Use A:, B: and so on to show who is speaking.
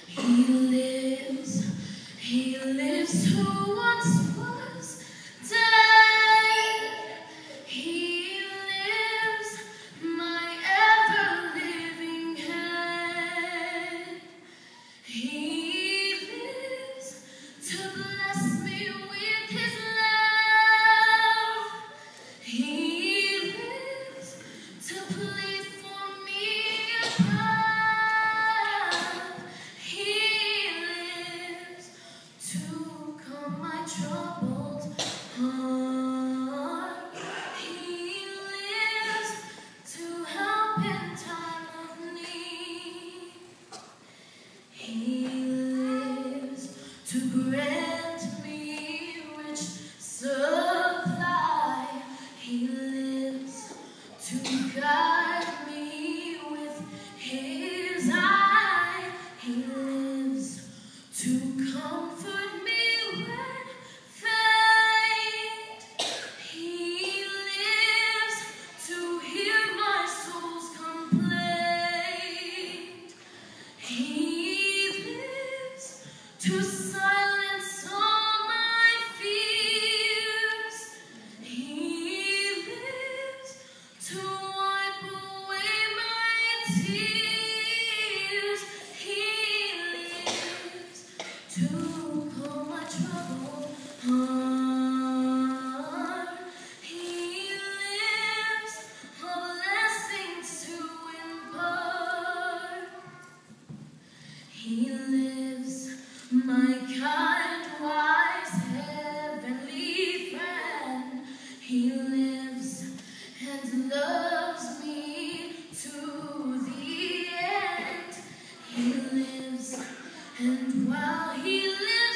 A: He lives who once was dead. He lives, my ever-living head. He lives to bless me with his love. He lives to plead for me above. He lives to calm my troubled heart. He lives to help in time of need. He lives to grant me rich supply. He lives to guide me with his eye. He lives to comfort me when faint. He lives to hear my soul's complaint. He lives to silence all my fears. He lives to wipe away my tears. He lives to calm my troubled heart. He lives a blessing to impart. He lives, my kind, wise, heavenly friend. He lives and loves me to the end. He lives, and while he lives,